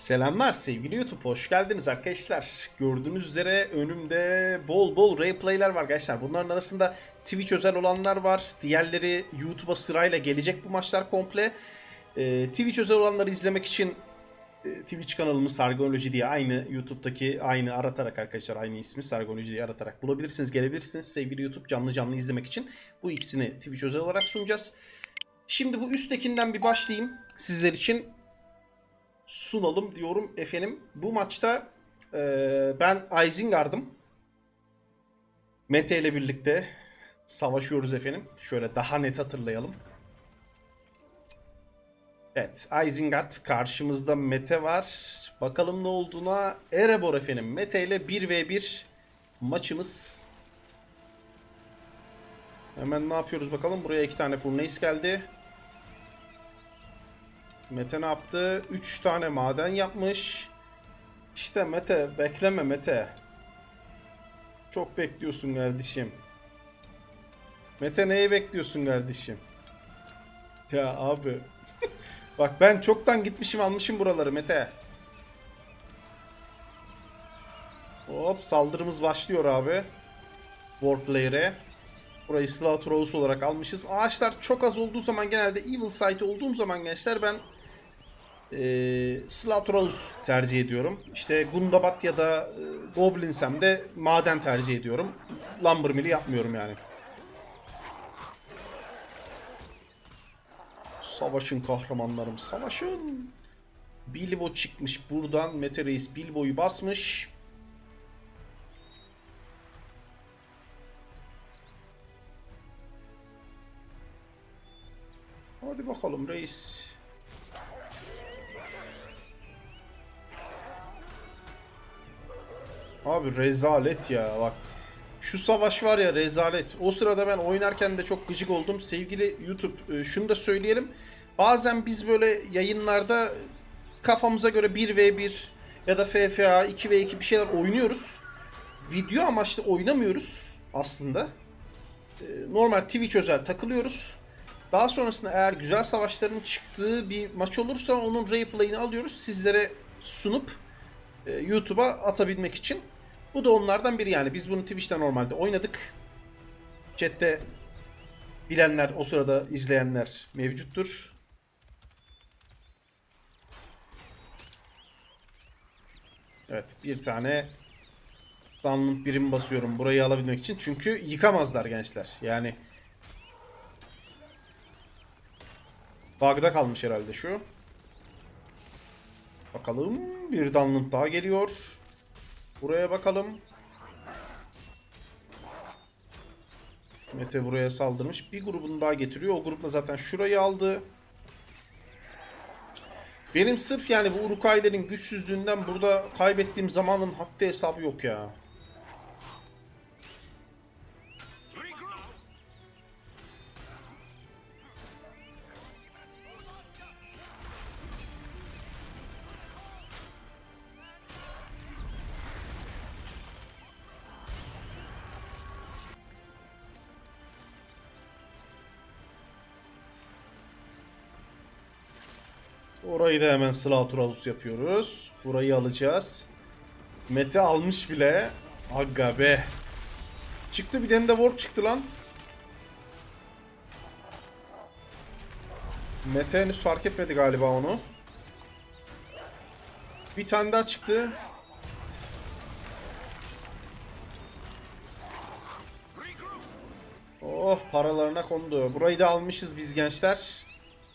Selamlar sevgili YouTube, hoş geldiniz arkadaşlar. Gördüğünüz üzere önümde bol bol replay'ler var arkadaşlar. Bunların arasında Twitch özel olanlar var. Diğerleri YouTube'a sırayla gelecek bu maçlar komple. Twitch özel olanları izlemek için Twitch kanalımız Sargonoloji diye aynı YouTube'daki aynı aratarak arkadaşlar aynı ismi Sargonoloji diye aratarak bulabilirsiniz, gelebilirsiniz. Sevgili YouTube canlı izlemek için bu ikisini Twitch özel olarak sunacağız. Şimdi bu üsttekinden bir başlayayım sizler için. Sunalım diyorum efendim. Bu maçta ben Isengard'ım. Mete ile birlikte savaşıyoruz efendim. Şöyle daha net hatırlayalım. Evet, Isengard karşımızda Mete var. Bakalım ne olduğuna. Erebor efendim. Mete ile 1v1 maçımız. Hemen ne yapıyoruz bakalım. Buraya 2 tane Furnace geldi. Mete ne yaptı? 3 tane maden yapmış. İşte Mete, bekleme Mete. Çok bekliyorsun kardeşim. Mete neyi bekliyorsun kardeşim? Ya abi. Bak ben çoktan gitmişim almışım buraları Mete. Hop saldırımız başlıyor abi. Warplayer'e. Burayı Slaughterhouse olarak almışız. Ağaçlar çok az olduğu zaman genelde Evil Site olduğum zaman gençler ben Slaughterhouse tercih ediyorum. İşte Gundabat ya da Goblinsem de maden tercih ediyorum. Lumber Mill'i yapmıyorum yani. Savaşın kahramanlarım, savaşın. Bilbo çıkmış buradan. Mete Reis Bilbo'yu basmış. Hadi bakalım reis. Abi rezalet ya bak. Şu savaş var ya rezalet. O sırada ben oynarken de çok gıcık oldum. Sevgili YouTube şunu da söyleyelim. Bazen biz böyle yayınlarda kafamıza göre 1v1 ya da FFA 2v2 bir şeyler oynuyoruz. Video amaçlı oynamıyoruz aslında. Normal Twitch özel takılıyoruz. Daha sonrasında eğer güzel savaşların çıktığı bir maç olursa onun replay'ini alıyoruz. Sizlere sunup YouTube'a atabilmek için. Bu da onlardan biri yani. Biz bunu Twitch'te normalde oynadık. Chat'te bilenler, o sırada izleyenler mevcuttur. Evet, bir tane download birim basıyorum burayı alabilmek için. Çünkü yıkamazlar gençler. Yani bug'da kalmış herhalde şu. Bakalım bir download daha geliyor. Buraya bakalım. Mete buraya saldırmış. Bir grubunu daha getiriyor. O grupla zaten şurayı aldı. Benim sırf yani bu Uruk-hai'lerin güçsüzlüğünden burada kaybettiğim zamanın haddi hesabı yok ya. Orayı da hemen Slaughterhouse yapıyoruz. Burayı alacağız. Mete almış bile. Aga be. Çıktı bir tane de warp çıktı lan. Mete henüz fark etmedi galiba onu. Bir tane daha çıktı. Oh paralarına kondu. Burayı da almışız biz gençler.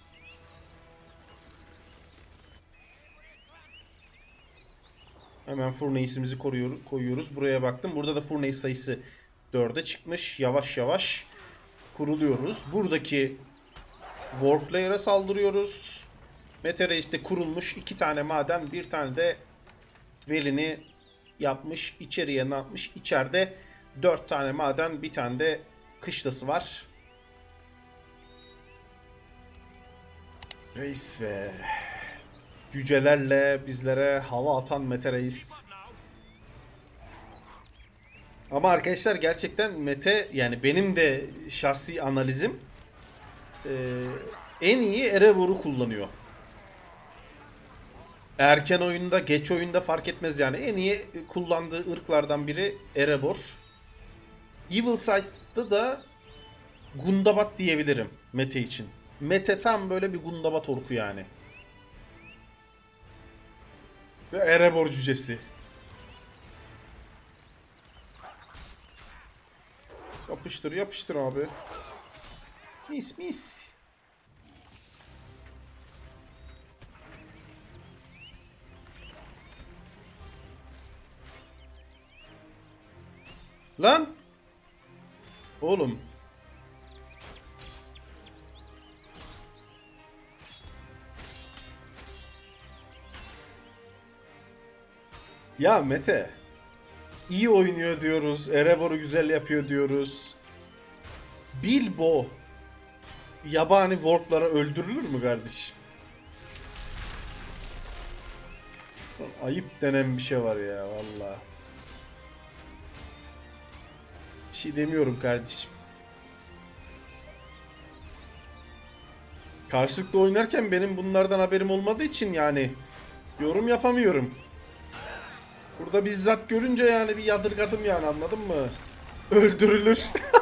Hemen Furnace'imizi koyuyoruz. Buraya baktım. Burada da Furnace sayısı 4'e çıkmış. Yavaş yavaş kuruluyoruz. Buradaki Warplayer'a saldırıyoruz. Mete Reis'te kurulmuş 2 tane maden, bir tane de velini yapmış. İçeriye ne yapmış? İçeride 4 tane maden, bir tane de kışlası var. Reis ve cücelerle bizlere hava atan Mete Reis. Ama arkadaşlar gerçekten Mete yani benim de şahsi analizim en iyi Erevor'u kullanıyor. Erken oyunda, geç oyunda fark etmez yani. En iyi kullandığı ırklardan biri Erebor. Evil Side'da da Gundabat diyebilirim Mete için. Mete tam böyle bir Gundabat orku yani. Ve Erebor cücesi. Yapıştır yapıştır abi. Mis mis. Lan. Oğlum. Ya Mete. İyi oynuyor diyoruz. Erebor'u güzel yapıyor diyoruz. Bilbo yabani worklara öldürülür mü kardeşim? Ayıp denen bir şey var ya valla. Bir şey demiyorum kardeşim. Karşılıklı oynarken benim bunlardan haberim olmadığı için yani yorum yapamıyorum. Burada bizzat görünce yani bir yadırgadım yani, anladın mı? Öldürülür.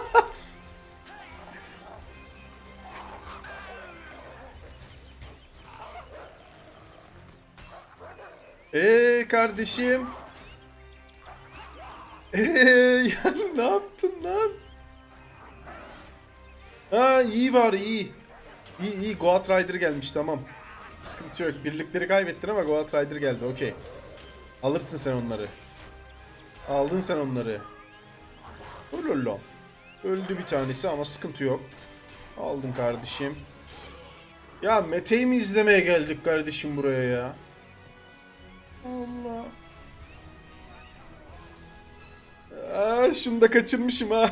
Kardeşim. Yani ne yaptın lan? Ha iyi bari iyi. İyi iyi, Goat Rider gelmiş, tamam. Sıkıntı yok. Birlikleri kaybettin ama Goat Rider geldi, okey. Alırsın sen onları. Aldın sen onları. Ololo. Öldü bir tanesi ama sıkıntı yok. Aldın kardeşim. Ya Mete'yi mi izlemeye geldik kardeşim buraya ya? Allah. Şunu da kaçırmışım ha.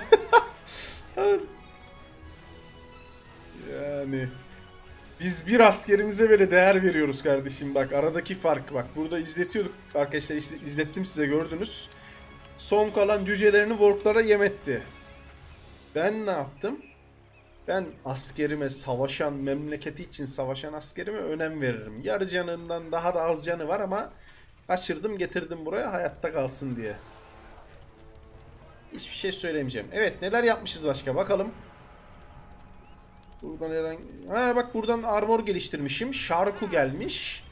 Yani biz bir askerimize böyle değer veriyoruz kardeşim, bak aradaki fark, bak burada izletiyorduk arkadaşlar, izlettim size, gördünüz. Son kalan cücelerini worklara yemetti. Ben ne yaptım? Ben askerime, savaşan, memleketi için savaşan askerime önem veririm. Yarı canından daha da az canı var ama kaçırdım getirdim buraya hayatta kalsın diye. Hiçbir şey söylemeyeceğim. Evet, neler yapmışız başka bakalım. Buradan herhangi... Ha bak, buradan armor geliştirmişim. Sharku gelmiş.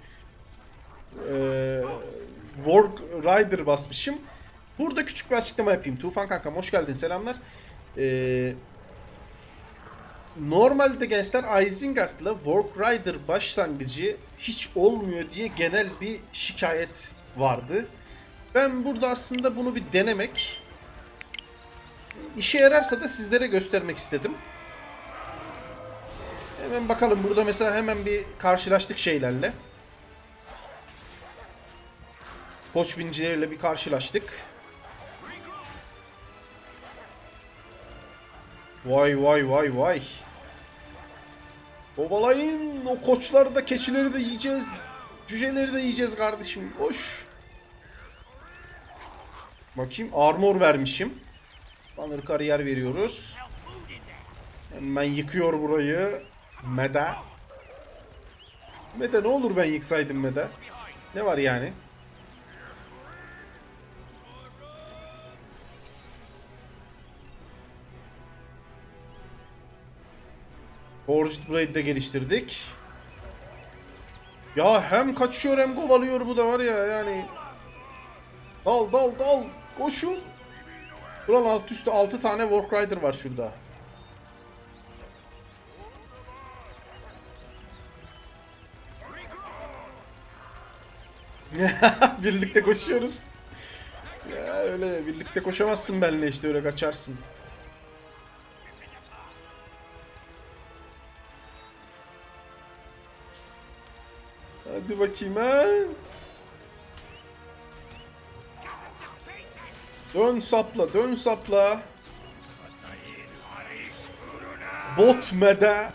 Work Rider basmışım. Burada küçük bir açıklama yapayım. Tufan kankam hoş geldin, selamlar. Normalde gençler Isengard'la Work Rider başlangıcı hiç olmuyor diye genel bir şikayet vardı. Ben burada aslında bunu bir denemek, işe yararsa da sizlere göstermek istedim. Hemen bakalım, burada mesela hemen bir karşılaştık şeylerle. Koç binicileriyle bir karşılaştık. Vay vay vay vay. Kovalayın o koçları da, keçileri de yiyeceğiz. Cüceleri de yiyeceğiz kardeşim. Koş. Bakayım, armor vermişim. Banner kariyer veriyoruz. Hemen yıkıyor burayı. Meda. Meda ne olur ben yıksaydım Meda. Ne var yani? Forged Blade'de geliştirdik. Ya hem kaçıyor hem kovalıyor, bu da var ya yani. Dal dal dal. Koşun. Ulan alt üstte 6 tane Work Rider var şurada. Birlikte koşuyoruz. Ya öyle birlikte koşamazsın benimle, işte öyle kaçarsın. Hadi bakayım ha. Dön sapla, dön sapla. Bot mede.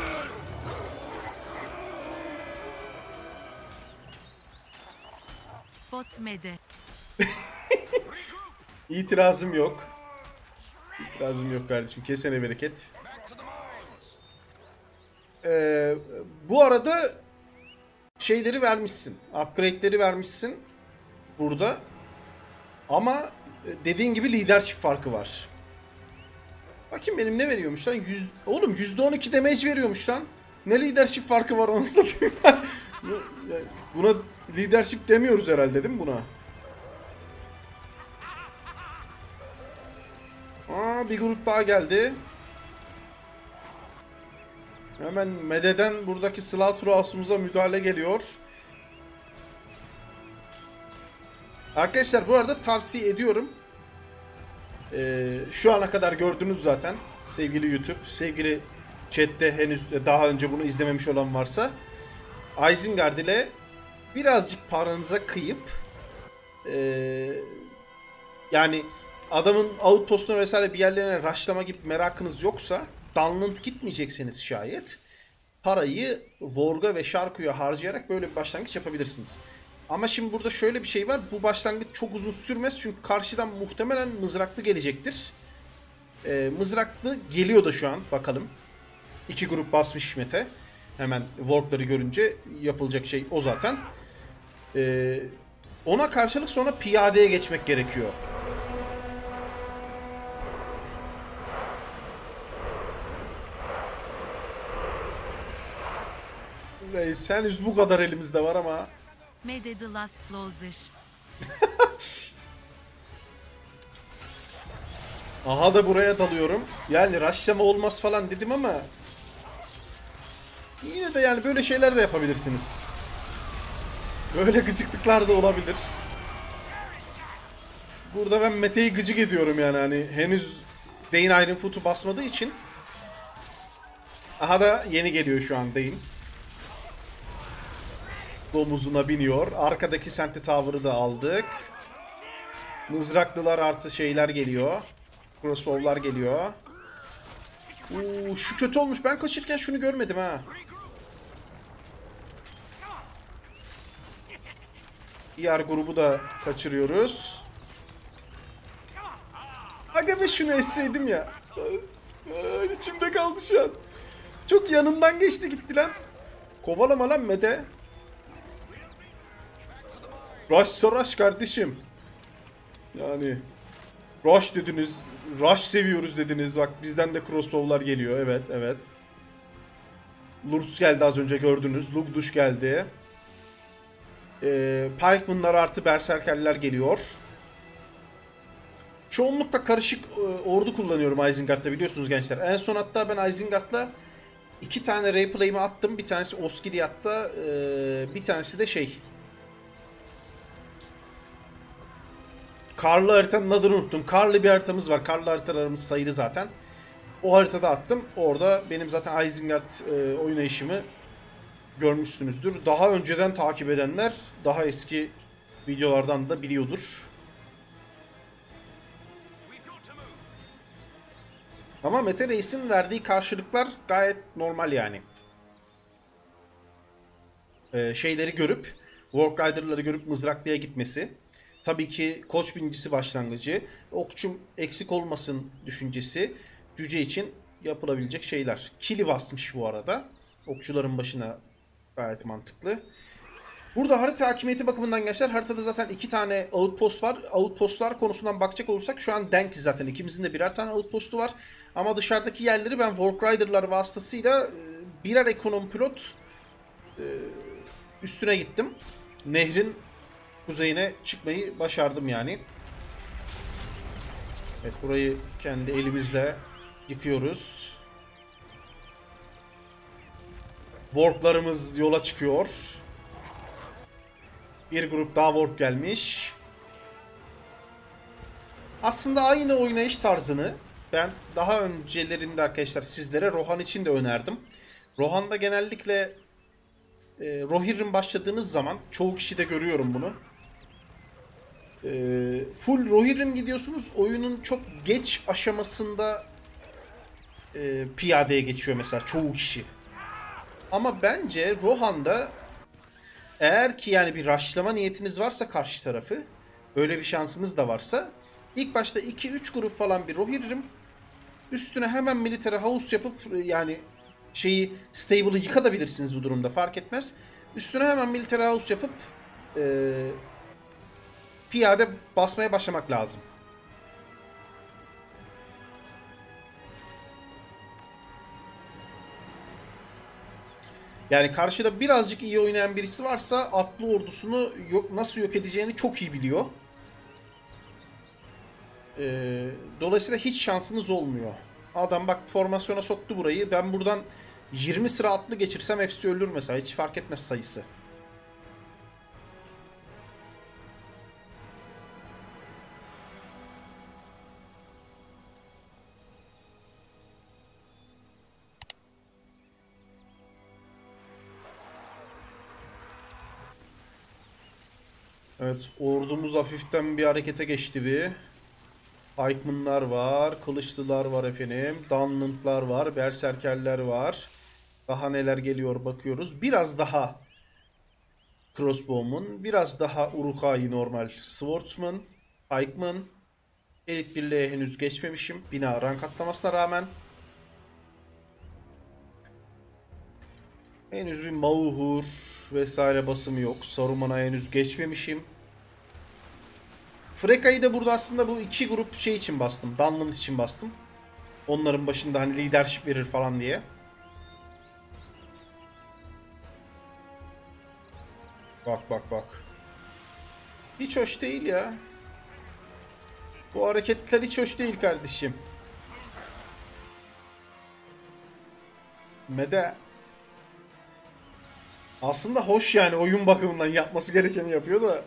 Bot mede. İtirazım yok. İtirazım yok kardeşim. Kesene bereket. Bu arada şeyleri vermişsin. Upgrade'leri vermişsin burada. Ama dediğin gibi leadership farkı var. Bakayım benim ne veriyormuş lan? Oğlum %12 damage veriyormuş lan. Ne leadership farkı var onu satayım. Buna leadership demiyoruz herhalde değil mi buna? Bir grup daha geldi. Hemen Mede'den buradaki Slaughterhouse'umuza müdahale geliyor. Arkadaşlar bu arada tavsiye ediyorum. Şu ana kadar gördünüz zaten sevgili YouTube, sevgili chatte henüz daha önce bunu izlememiş olan varsa Isengard ile birazcık paranıza kıyıp yani adamın outpostuna vesaire bir yerlerine rushlama gibi merakınız yoksa Dunland gitmeyecekseniz şayet parayı Vorg'a ve Sharku'ya harcayarak böyle bir başlangıç yapabilirsiniz. Ama şimdi burada şöyle bir şey var. Bu başlangıç çok uzun sürmez. Çünkü karşıdan muhtemelen mızraklı gelecektir. Mızraklı geliyor da şu an. Bakalım. 2 grup basmış Mete. Hemen Vorg'ları görünce yapılacak şey o zaten. Ona karşılık sonra piyadeye geçmek gerekiyor. Reis henüz bu kadar elimizde var ama. Mede the last loser. Aha da buraya dalıyorum. Yani rushlama olmaz falan dedim ama yine de yani böyle şeyler de yapabilirsiniz. Böyle gıcıklıklar da olabilir. Burada ben Mete'yi gıcık ediyorum yani hani henüz Dane Iron Foot'u basmadığı için. Aha da yeni geliyor şu an Dane. Domuzuna biniyor. Arkadaki Sentry Tower'ı da aldık. Mızraklılar artı şeyler geliyor. Crossbow'lar geliyor. Şu kötü olmuş. Ben kaçırken şunu görmedim ha. Diğer grubu da kaçırıyoruz. Aga be şunu esseydim ya. İçimde kaldı şu an. Çok yanından geçti gitti lan. Kovalama lan Mede. Rush rush kardeşim. Yani rush dediniz. Rush seviyoruz dediniz. Bak bizden de crossbow'lar geliyor. Evet evet. Lurtz geldi az önce gördünüz. Lugduş geldi. Pikeman'lar artı berserkerler geliyor. Çoğunlukla karışık ordu kullanıyorum Isengard'da biliyorsunuz gençler. En son hatta ben Isengard'la 2 tane replay'imi attım. Bir tanesi Osgiliath'ta, bir tanesi de şey. Karlı haritanın adını unuttum. Karlı bir haritamız var. Karlı haritalarımız sayılı zaten. O haritada attım. Orada benim zaten Isengard oynayışımı görmüşsünüzdür. Daha önceden takip edenler daha eski videolardan da biliyordur. Ama Mete Reis'in verdiği karşılıklar gayet normal yani. Şeyleri görüp, Warrider'ları görüp mızraklıya gitmesi. Tabii ki koç birincisi başlangıcı. Okçum eksik olmasın düşüncesi. Cüce için yapılabilecek şeyler. Kili basmış bu arada. Okçuların başına gayet mantıklı. Burada harita hakimiyeti bakımından gençler haritada zaten 2 tane outpost var. Outpostlar konusundan bakacak olursak şu an denk zaten. İkimizin de birer tane outpostu var. Ama dışarıdaki yerleri ben Warrider'lar vasıtasıyla birer ekonomi pilot üstüne gittim. Nehrin kuzeyine çıkmayı başardım yani. Evet burayı kendi elimizle yıkıyoruz. Warp'larımız yola çıkıyor. Bir grup daha warp gelmiş. Aslında aynı oynayış tarzını ben daha öncelerinde arkadaşlar sizlere Rohan için de önerdim. Rohan'da genellikle Rohirrim başladığınız zaman çoğu kişi de görüyorum bunu. Full Rohirrim gidiyorsunuz. Oyunun çok geç aşamasında piyadeye geçiyor mesela çoğu kişi. Ama bence Rohan'da eğer ki yani bir rushlama niyetiniz varsa karşı tarafı, böyle bir şansınız da varsa ilk başta 2-3 grup falan bir Rohirrim üstüne hemen military house yapıp yani şeyi stable'ı yıkabilirsiniz bu durumda fark etmez. Üstüne hemen military house yapıp piyade basmaya başlamak lazım. Yani karşıda birazcık iyi oynayan birisi varsa atlı ordusunu nasıl yok edeceğini çok iyi biliyor. Dolayısıyla hiç şansınız olmuyor. Adam bak formasyona soktu burayı. Ben buradan 20 sıra atlı geçirsem hepsi ölür mesela. Hiç fark etmez sayısı. Evet, ordumuz hafiften bir harekete geçti bir. Pikeman'lar var, Kılıçlılar var efendim, Dunland'lar var, Berserkerler var. Daha neler geliyor bakıyoruz. Biraz daha Crossbowman, biraz daha Uruk-hai normal Swordsman, Pikeman. Elit birliğe henüz geçmemişim. Bina rank atlamasına rağmen. Henüz bir Mauhur vesaire basımı yok. Saruman'a henüz geçmemişim. Frekka'yı da burada aslında bu iki grup şey için bastım. Dunland için bastım. Onların başında hani leadership verir falan diye. Bak bak bak. Hiç hoş değil ya. Bu hareketler hiç hoş değil kardeşim. Mede aslında hoş yani oyun bakımından yapması gerekeni yapıyor da.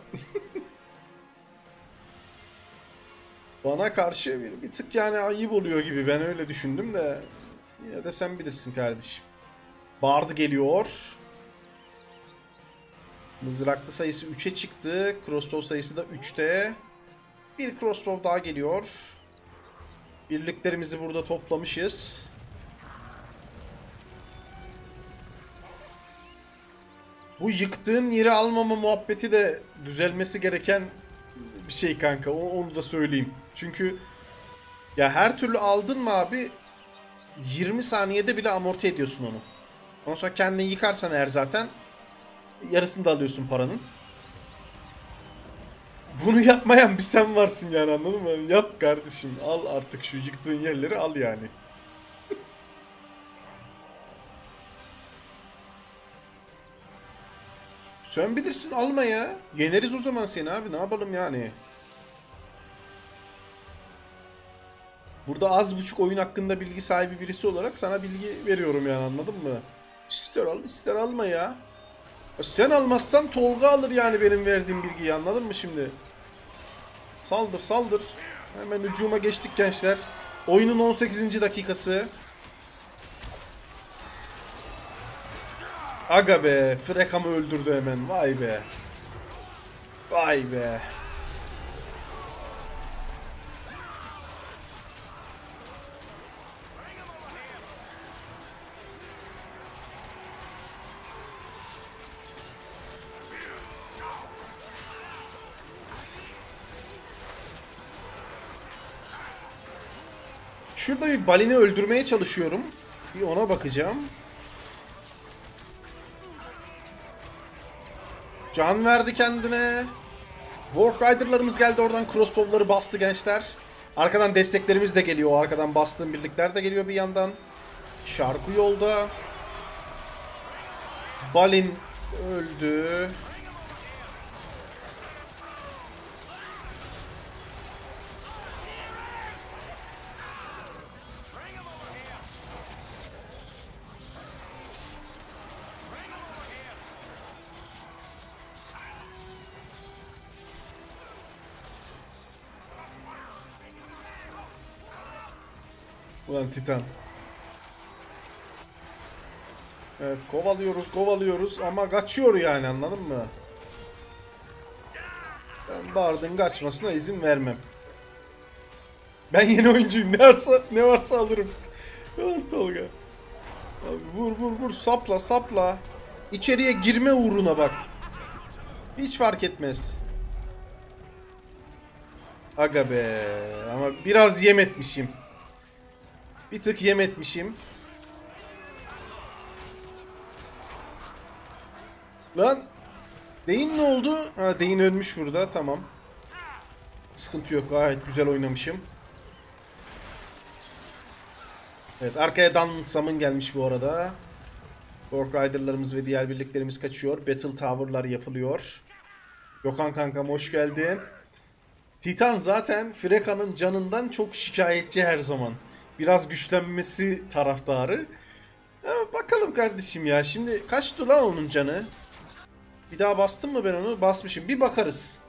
Bana karşı bir tık yani ayıp oluyor gibi, ben öyle düşündüm de. Yine de sen bilirsin kardeşim. Bard geliyor. Mızraklı sayısı 3'e çıktı. Crossbow sayısı da 3'te. Bir crossbow daha geliyor. Birliklerimizi burada toplamışız. Bu yıktığın yeri almama muhabbeti de düzelmesi gereken bir şey kanka. Onu da söyleyeyim. Çünkü ya her türlü aldın mı abi 20 saniyede bile amorti ediyorsun onu. Ondan sonra kendini yıkarsan eğer zaten yarısını da alıyorsun paranın. Bunu yapmayan bir sen varsın yani, anladın mı? Yap kardeşim, al artık şu yıktığın yerleri al yani. Sen bilirsin, alma ya. Yeneriz o zaman seni abi, ne yapalım yani. Burada az buçuk oyun hakkında bilgi sahibi birisi olarak sana bilgi veriyorum yani, anladın mı? İster al ister alma ya. Sen almazsan Tolga alır yani benim verdiğim bilgiyi, anladın mı şimdi? Saldır saldır. Hemen hücuma geçtik gençler. Oyunun 18. dakikası. Aga be, Frekam'ı öldürdü hemen. Vay be. Vay be. Şurada bir balini öldürmeye çalışıyorum. Bir ona bakacağım. Can verdi kendine. Warrider'larımız geldi, oradan crossbow'ları bastı gençler. Arkadan desteklerimiz de geliyor. Arkadan bastığım birlikler de geliyor bir yandan. Şarkı yolda. Balin öldü. Ulan Titan. Evet, kovalıyoruz kovalıyoruz ama kaçıyor yani, anladın mı? Ben Bard'ın kaçmasına izin vermem. Ben yeni oyuncuyum, ne varsa alırım. Ulan Tolga. Abi vur vur vur, sapla sapla. İçeriye girme uğruna bak. Hiç fark etmez. Aga be, ama biraz yem etmişim. Bir tık yem etmişim. Lan Deyin ne oldu? Ha, Deyin ölmüş burada, tamam. Sıkıntı yok, gayet güzel oynamışım. Evet, arkaya Dan Summon gelmiş bu arada. Ork Rider'larımız ve diğer birliklerimiz kaçıyor. Battle Tower'lar yapılıyor. Gökhan kankam hoş geldin. Titan zaten Freka'nın canından çok şikayetçi her zaman. Biraz güçlenmesi taraftarı. Ya bakalım kardeşim ya. Şimdi kaç lan onun canı? Bir daha bastım mı ben onu? Basmışım. Bir bakarız.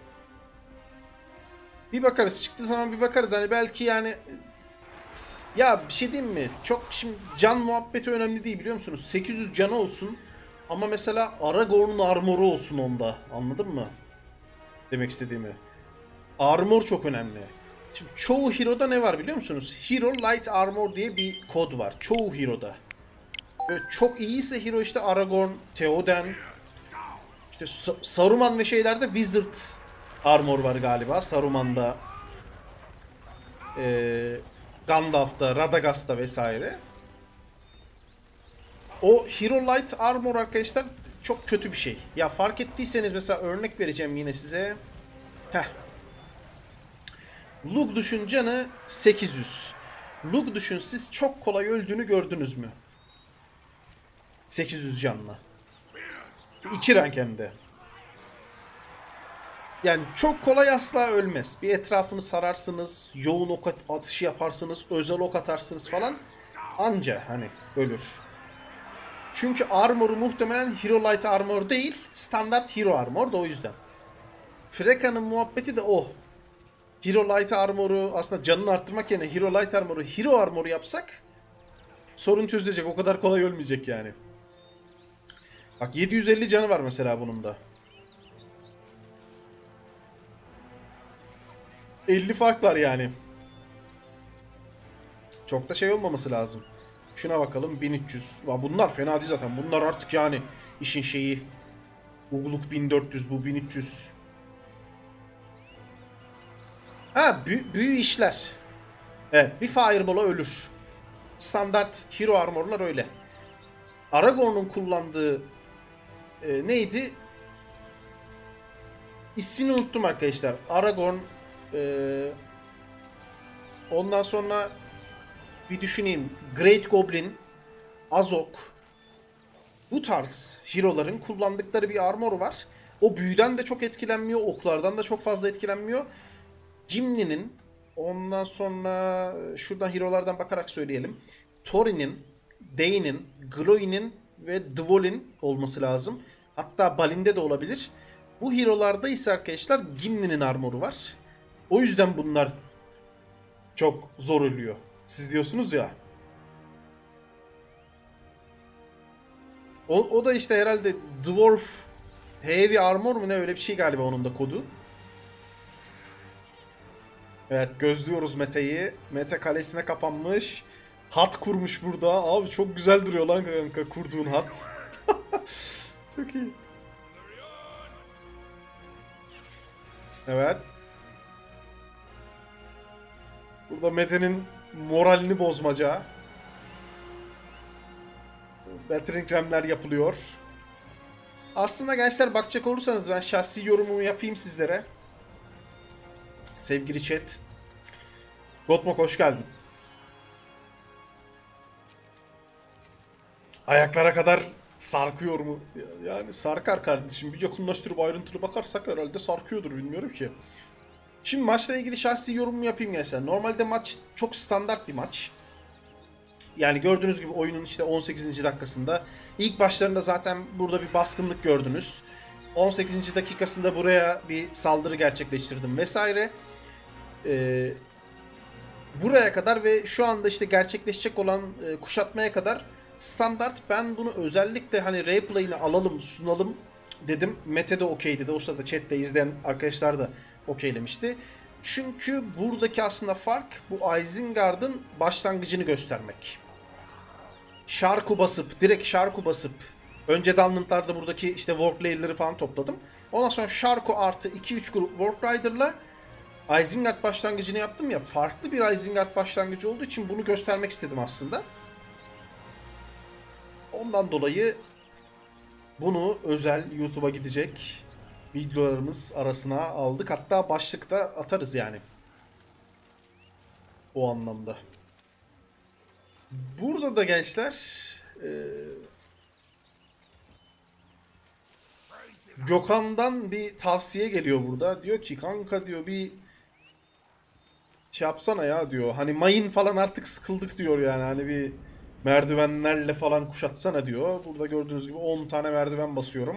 Bir bakarız. Çıktığı zaman bir bakarız. Hani belki yani... Ya bir şey diyeyim mi? Çok şimdi can muhabbeti önemli değil biliyor musunuz? 800 canı olsun. Ama mesela Aragorn'un armoru olsun onda. Anladın mı? Demek istediğimi. Armor çok önemli. Şimdi çoğu hero'da ne var biliyor musunuz? Hero Light Armor diye bir kod var. Çoğu hero'da. Böyle çok iyiyse hero işte Aragorn, Theoden, işte Saruman ve şeylerde Wizard Armor var galiba. Saruman'da, Gandalf'ta, Radagast'ta vesaire. O Hero Light Armor arkadaşlar çok kötü bir şey. Ya fark ettiyseniz mesela örnek vereceğim yine size. Heh. Lugduş'un canı 800. Lugduş'un siz çok kolay öldüğünü gördünüz mü? 800 canla. 2 rank hem de. Yani çok kolay asla ölmez. Bir etrafını sararsınız, yoğun ok atışı yaparsınız, özel ok atarsınız falan. Anca hani ölür. Çünkü armoru muhtemelen Hero Light Armor değil, standart Hero Armor da o yüzden. Freka'nın muhabbeti de o. Hero Light Armor'u aslında canını arttırmak yerine Hero Light Armor'u Hero Armor'u yapsak sorun çözülecek. O kadar kolay ölmeyecek yani. Bak 750 canı var mesela bunun da. 50 fark var yani. Çok da şey olmaması lazım. Şuna bakalım 1300. Bunlar fena değil zaten. Bunlar artık yani işin şeyi. Ugluk 1400, bu 1300. Ha büyü işler. Evet, bir Fireball'a ölür. Standart Hero Armor'lar öyle. Aragorn'un kullandığı neydi? İsmini unuttum arkadaşlar. Aragorn, ondan sonra bir düşüneyim. Great Goblin, Azog, bu tarz hero'ların kullandıkları bir armor var. O büyüden de çok etkilenmiyor, oklardan da çok fazla etkilenmiyor. Gimli'nin, ondan sonra şuradan hero'lardan bakarak söyleyelim. Thorin'in, Dane'in, Glóin'in ve Dvalin olması lazım. Hatta Balin'de de olabilir. Bu hero'larda ise arkadaşlar Gimli'nin armoru var. O yüzden bunlar çok zor ölüyor. Siz diyorsunuz ya. O da işte herhalde Dwarf Heavy Armor mu ne, öyle bir şey galiba onun da kodu. Evet, gözlüyoruz Mete'yi. Mete kalesine kapanmış. Hat kurmuş burada. Abi çok güzel duruyor lan kanka kurduğun hat. Çok iyi. Evet. Burada Mete'nin moralini bozmaca. Battering ram'ler yapılıyor. Aslında gençler bakacak olursanız ben şahsi yorumumu yapayım sizlere. Sevgili chat. Gotmok hoş geldin. Ayaklara kadar sarkıyor mu? Yani sarkar kardeşim. Bir yakınlaştırıp ayrıntılı bakarsak herhalde sarkıyordur, bilmiyorum ki. Şimdi maçla ilgili şahsi yorumumu yapayım gençler. Normalde maç çok standart bir maç. Yani gördüğünüz gibi oyunun işte 18. dakikasında ilk başlarında zaten burada bir baskınlık gördünüz. 18. dakikasında buraya bir saldırı gerçekleştirdim vesaire. Buraya kadar ve şu anda işte gerçekleşecek olan kuşatmaya kadar standart. Ben bunu özellikle hani replay'ini alalım, sunalım dedim. Mete de okey dedi. O sırada chatte izleyen arkadaşlar da okeylemişti. Çünkü buradaki aslında fark bu Isengard'ın başlangıcını göstermek. Şarku basıp, direkt Şarku basıp, önce Dunland'larda buradaki işte Warclare'leri falan topladım. Ondan sonra Şarku artı 2-3 grup Warp Rider'la Isengard başlangıcını yaptım ya. Farklı bir Isengard başlangıcı olduğu için bunu göstermek istedim aslında. Ondan dolayı Bunu özel YouTube'a gidecek videolarımız arasına aldık. Hatta başlıkta atarız yani. O anlamda. Burada da gençler Gökhan'dan bir tavsiye geliyor burada. Diyor ki kanka diyor bir şey yapsana ya diyor. Hani mayın falan artık sıkıldık diyor yani. Hani bir merdivenlerle falan kuşatsana diyor. Burada gördüğünüz gibi 10 tane merdiven basıyorum.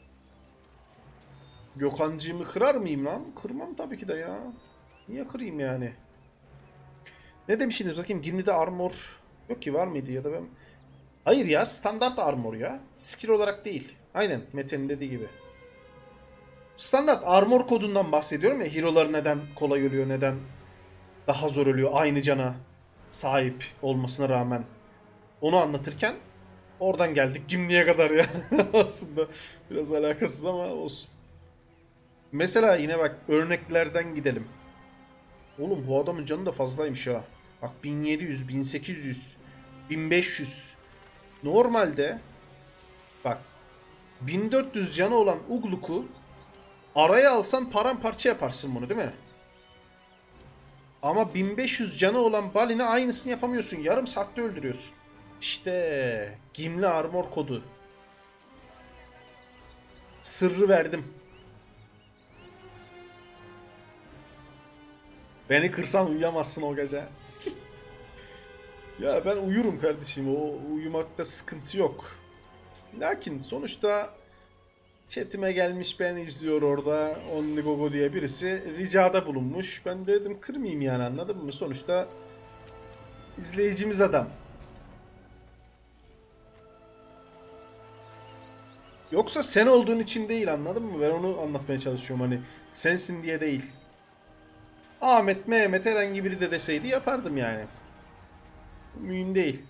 Gökhancığımı kırar mıyım lan? Kırmam tabii ki de ya. Niye kırayım yani? Ne demişsiniz bakayım? Gimli'de armor yok ki, var mıydı ya da ben... Hayır ya, standart armor ya. Skill olarak değil. Aynen Mete'nin dediği gibi. Standart armor kodundan bahsediyorum ya. Hero'lar neden kolay ölüyor, neden daha zor ölüyor aynı cana sahip olmasına rağmen. Onu anlatırken oradan geldik Gimli'ye kadar ya. Aslında biraz alakasız ama olsun. Mesela yine bak örneklerden gidelim. Oğlum bu adamın canı da fazlaymış ha. Bak 1700, 1800, 1500. Normalde bak 1400 canı olan Ugluk'u araya alsan paramparça yaparsın bunu değil mi? Ama 1500 canı olan Balin'e aynısını yapamıyorsun. Yarım saatte öldürüyorsun. İşte Gimli armor kodu. Sırrı verdim. Beni kırsan uyuyamazsın o gece. Ya ben uyurum kardeşim. O uyumakta sıkıntı yok. Lakin sonuçta chatime gelmiş, beni izliyor orada. Onnigogo diye birisi ricada bulunmuş. Ben de dedim kırmayayım yani, anladın mı? Sonuçta izleyicimiz adam. Yoksa sen olduğun için değil, anladın mı? Ben onu anlatmaya çalışıyorum, hani sensin diye değil. Ahmet, Mehmet herhangi biri de deseydi yapardım yani. Mühim değil.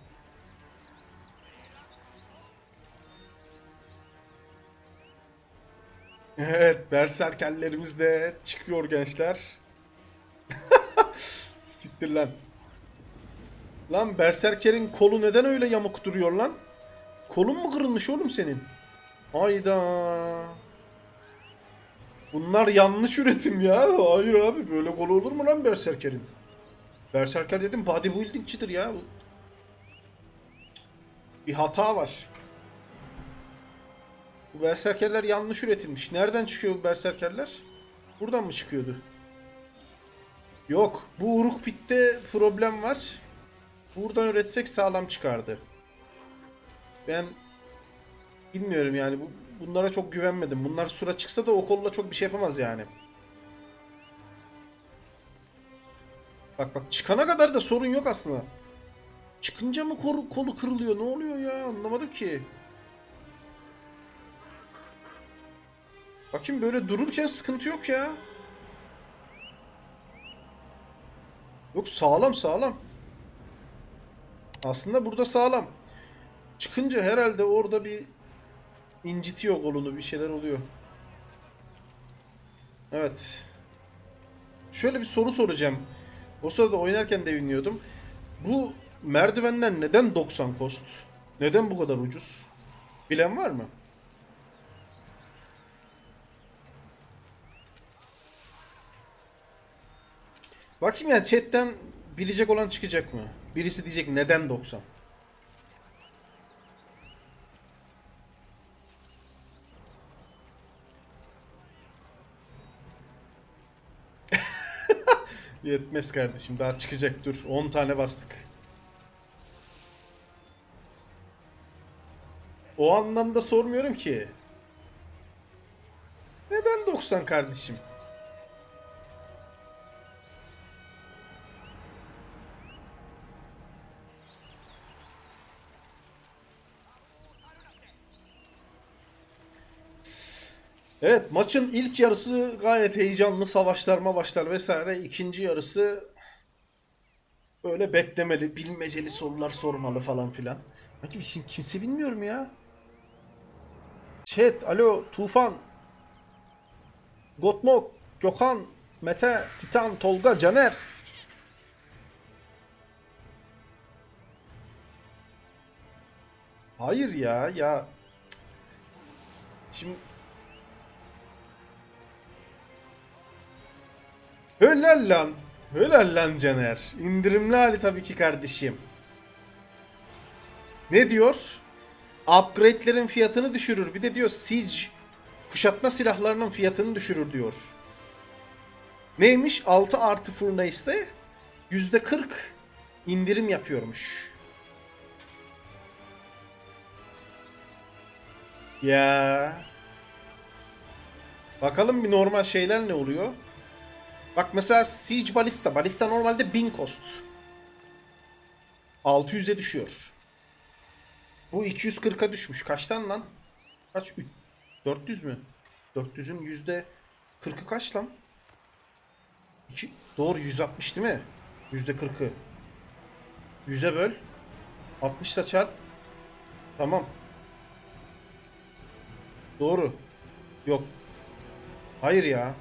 Evet, berserkerlerimiz de çıkıyor gençler. Siktir lan. Lan berserkerin kolu neden öyle yamuk duruyor lan? Kolun mu kırılmış oğlum senin? Hayda. Bunlar yanlış üretim ya. Hayır abi, böyle kolu olur mu lan berserkerin? Berserker dedim bodybuildingçidir ya. Bir hata var. Bu berserkerler yanlış üretilmiş. Nereden çıkıyor bu berserkerler? Buradan mı çıkıyordu? Yok. Bu Uruk-pit'te problem var. Buradan üretsek sağlam çıkardı. Ben bilmiyorum yani. Bunlara çok güvenmedim. Bunlar sura çıksa da o kolla çok bir şey yapamaz yani. Bak bak, çıkana kadar da sorun yok aslında. Çıkınca mı kolu kırılıyor? Ne oluyor ya? Anlamadım ki. Bakayım, böyle dururken sıkıntı yok ya. Yok, sağlam sağlam. Aslında burada sağlam. Çıkınca herhalde orada bir incitiyor kolunu, bir şeyler oluyor. Evet. Şöyle bir soru soracağım. O sırada oynarken de dinliyordum. Bu merdivenler neden 90 cost? Neden bu kadar ucuz? Bilen var mı? Bakayım yani chatten bilecek olan çıkacak mı? Birisi diyecek neden 90? Yetmez kardeşim, daha çıkacak, dur. 10 tane bastık. O anlamda sormuyorum ki. Neden 90 kardeşim? Evet, maçın ilk yarısı gayet heyecanlı, savaşlar mavaşlar vesaire. İkinci yarısı böyle beklemeli, bilmeceli sorular sormalı falan filan. Bakayım şimdi kimse bilmiyorum ya. Chat, alo, Tufan, Gotmok, Gökhan, Mete, Titan, Tolga, Caner. Hayır ya, ya. Şimdi helal lan. Helal lan Caner. İndirimli hali tabii ki kardeşim. Ne diyor? Upgrade'lerin fiyatını düşürür. Bir de diyor Siege kuşatma silahlarının fiyatını düşürür diyor. Neymiş? 6 artı Furnace'de %40 indirim yapıyormuş. Ya. Bakalım bir normal şeyler ne oluyor? Bak mesela Siege Ballista. Ballista normalde 1000 cost. 600'e düşüyor. Bu 240'a düşmüş. Kaçtan lan? Kaç? 400 mü? 400'ün %40'ı kaç lan? Doğru 160 değil mi? %40'ı. 100'e böl. 60 da çarp. Tamam. Doğru. Yok. Hayır ya.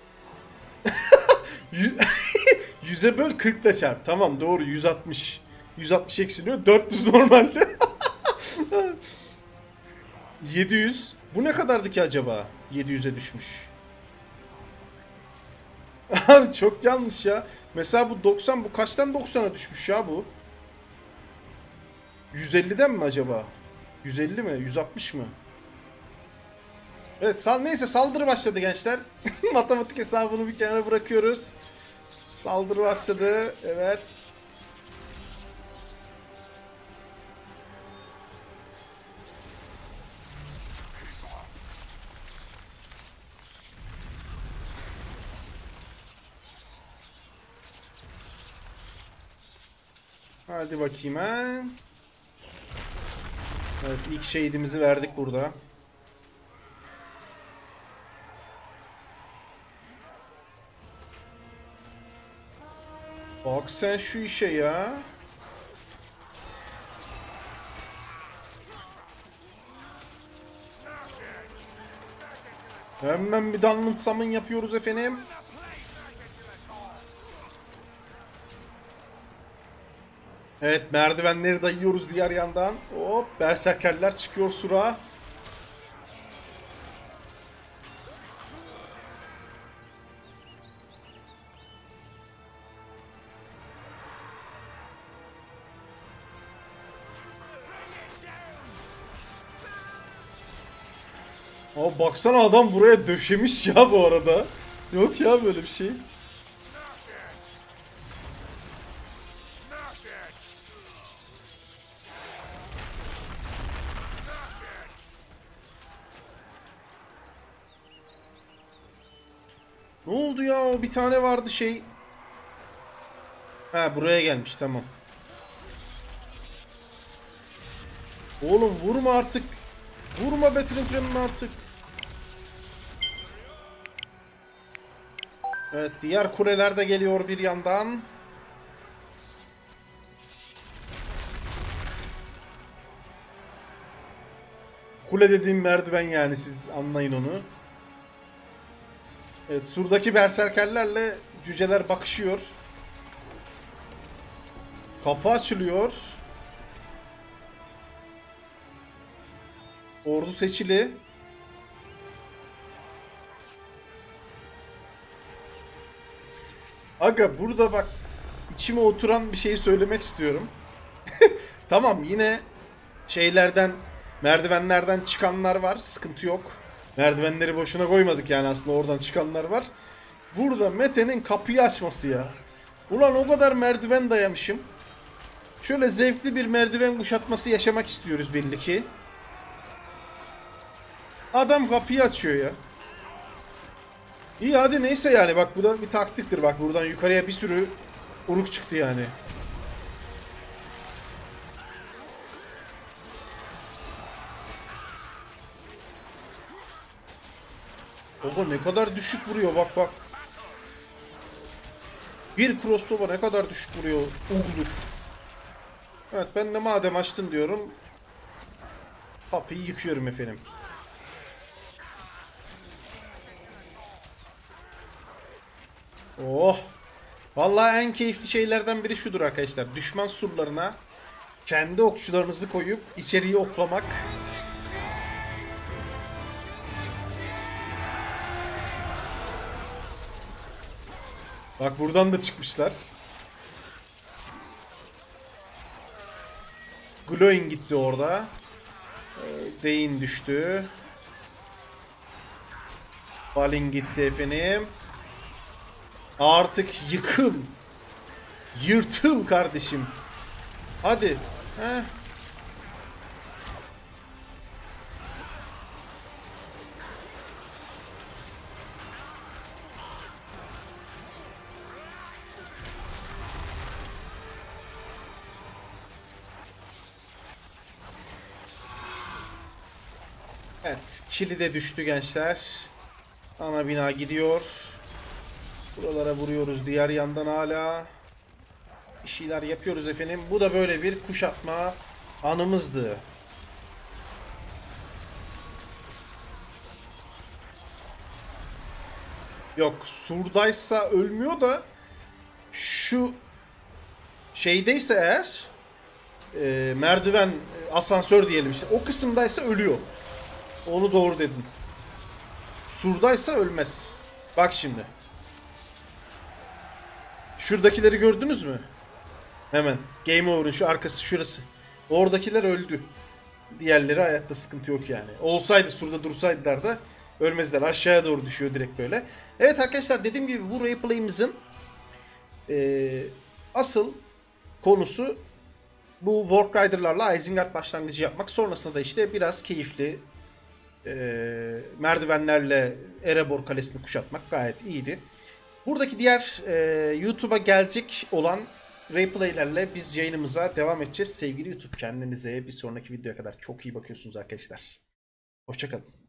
100'e böl 40 da çarp. Tamam doğru 160. 160 eksiliyor. 400 normalde. 700. Bu ne kadardı ki acaba? 700'e düşmüş. Abi çok yanlış ya. Mesela bu 90, bu kaçtan 90'a düşmüş ya bu? 150'den mi acaba? 150 mi? 160 mı? Evet neyse saldırı başladı gençler. Matematik hesabını bir kenara bırakıyoruz. Saldırı başladı. Evet. Hadi bakayım ha. Evet ilk şehidimizi verdik burada. Bak sen şu işe ya. Hemen bir Dunland Summon yapıyoruz efendim. Evet merdivenleri dayıyoruz diğer yandan. Hop berserkerler çıkıyor sura. Aa, baksana adam buraya döşemiş ya bu arada. Yok ya böyle bir şey. Ne oldu ya o bir tane vardı şey. Ha buraya gelmiş tamam. Oğlum vurma artık. Vurma Battling Ram'ını artık. Evet diğer kuleler de geliyor bir yandan. Kule dediğim merdiven yani siz anlayın onu. Evet surdaki berserkerlerle cüceler bakışıyor. Kapı açılıyor. Ordu seçili. Aga burada bak içime oturan bir şey söylemek istiyorum. Tamam yine şeylerden merdivenlerden çıkanlar var. Sıkıntı yok. Merdivenleri boşuna koymadık yani aslında oradan çıkanlar var. Burada Mete'nin kapıyı açması ya. Ulan o kadar merdiven dayamışım. Şöyle zevkli bir merdiven kuşatması yaşamak istiyoruz belli ki. Adam kapıyı açıyor ya. İyi hadi neyse yani bak bu da bir taktiktir bak buradan yukarıya bir sürü uruk çıktı yani. Baba ne kadar düşük vuruyor bak bak. Bir crossbow ne kadar düşük vuruyor uğurluk. Evet ben de madem açtın diyorum. Kapıyı yıkıyorum efendim. Oh. Vallahi en keyifli şeylerden biri şudur arkadaşlar. Düşman surlarına kendi okçularınızı koyup içeriği oklamak. Bak buradan da çıkmışlar. Glowing gitti orada. Dane düştü. Balin gitti efendim. Artık yıkıl. Yırtıl kardeşim. Hadi. Heh. Evet, kilide düştü gençler. Ana bina gidiyor. Buralara vuruyoruz diğer yandan hala. Bir şeyler yapıyoruz efendim. Bu da böyle bir kuşatma anımızdı. Yok, surdaysa ölmüyor da şu şeydeyse eğer merdiven, asansör diyelim işte, o kısımdaysa ölüyor. Onu doğru dedin. Surdaysa ölmez. Bak şimdi. Şuradakileri gördünüz mü? Hemen. Game Over'ın şu arkası şurası. Oradakiler öldü. Diğerleri hayatta, sıkıntı yok yani. Olsaydı surda dursaydılar da ölmezler. Aşağıya doğru düşüyor direkt böyle. Evet arkadaşlar, dediğim gibi bu replay'imizin asıl konusu bu Warrider'larla Isengard başlangıcı yapmak. Sonrasında da işte biraz keyifli merdivenlerle Erebor Kalesi'ni kuşatmak gayet iyiydi. Buradaki diğer YouTube'a gelecek olan replay'lerle biz yayınımıza devam edeceğiz. Sevgili YouTube, kendinize bir sonraki videoya kadar çok iyi bakıyorsunuz arkadaşlar. Hoşça kalın.